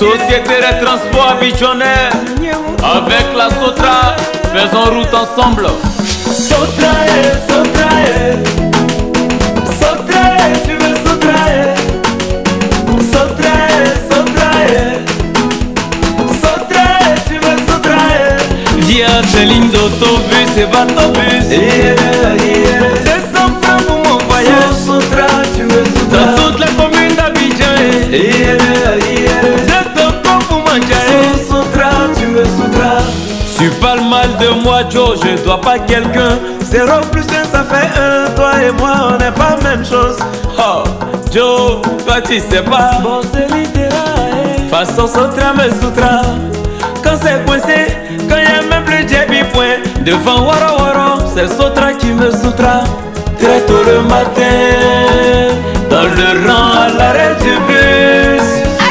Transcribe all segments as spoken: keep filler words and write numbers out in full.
Société de transport abidjanais, avec la Sotra, faisons route ensemble. Sotrae, Sotrae, Sotrae, tu veux Sotrae, Sotrae, Sotrae, Sotrae, tu veux Sotrae. Vierge ligne d'autobus et bateau-bus, Yeah, yeah. deux cents francs pour mon voyage. Sotra, tu veux Sotra. Dans toute la commune d'Abidjan, Yeah, yeah. je te compte pour manger. Sotra, tu veux Sotra. Tu parles mal de moi, Joe, je dois pas quelqu'un. Zéro plus un, ça fait un. Toi et moi, on n'est pas même chose. Oh, Joe, toi tu sais pas. Bon, c'est littéral. Façon Sotra me Sotra. Quand c'est coincé, quand y'a même plus de point. Devant Waro Waro, C'est Sotra qui me Sotra. Très tôt le matin, dans le rang à l'arrêt du bus.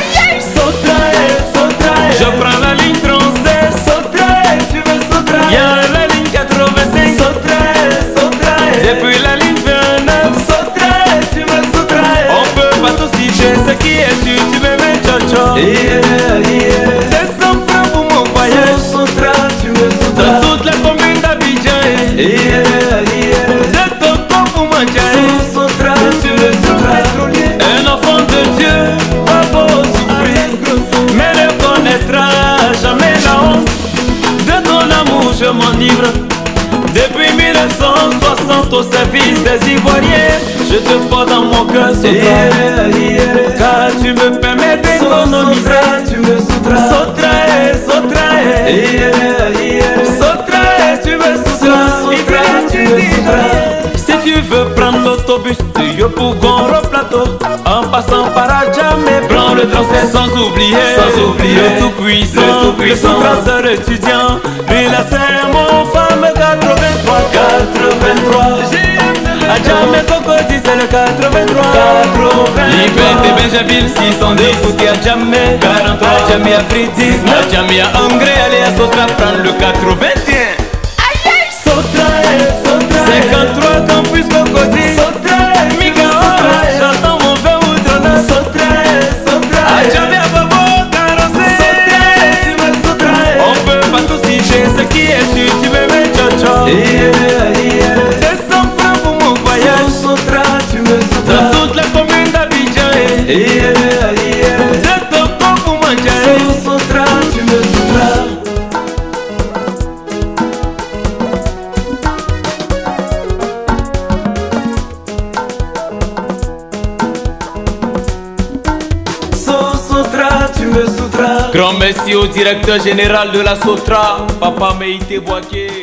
Sotrae, Sotrae. Je prends la ligne trente-six, Sotrae, tu veux Sotrae. y'a la ligne quatre-vingt-cinq. Sotrae, Sotrae. Depuis la ligne vingt-neuf, Sotrae, tu veux Sotrae. on peut pas tout citer. Ce qui est sûr, tu me mets tcho-tcho. Yeah, yeah. deux cents francs pour mon voyage. Sotra, tu veux Sotra. Dans toute la commune d'Abidjan, Yeah, yeah. je te compte pour manger. Sotra, tu veux Sotra. Un enfant de Dieu va beau souffrir, mais ne connaîtra jamais la honte. De ton amour je m'enivre. Depuis mille neuf cent soixante au service des Ivoiriens, je te porte dans mon cœur, Sotra. Yeah, yeah. Car tu me permets d'économiser. Sotra, tu veux Sotra. Sotrae, Sotrae, Yeah, yeah. Sotrae, tu veux Sotra. Sotra, tu veux Sotra. Si tu veux prendre l'autobus de Yopougon au plateau, en passant par Adjamé, prends le transfert sans oublier, Sans oublier le tout-puissant, le tout-puissant. le sous-traceur étudiant, puis la mon femme quatre-vingt-trois, quatre-vingt-trois. Adjamé Cocody c'est le quatre-vingt-trois, quatre-vingt-trois. Liberté Benjaville six cent dix, Fouti Adjamé, quarante-trois, Adjamé Afridis, Adjamé à Angré, allez à Sotra, prendre le quatre-vingt-un. Sotrae, Sotrae. cinquante-trois campus Cocody, Sotrae, Migaora, j'entends mon vin outre-neuf. Sotrae, Sotrae. Adjamé à Bobo, carrossé. Sotrae, tu veux Sotrae. On peut pas tout citer, ce qui est sûr, tu me mets tcho-tcho. Yeah, yeah. deux cents francs pour mon voyage. Sotra, tu veux Sotra. Dans toute la commune d'Abidjan, Yeah, yeah. je te compte pour manger. Sotra, tu veux Sotra. Sotra, tu veux Sotra. Grand merci au directeur général de la Sotra, Papa Meïté Boaké.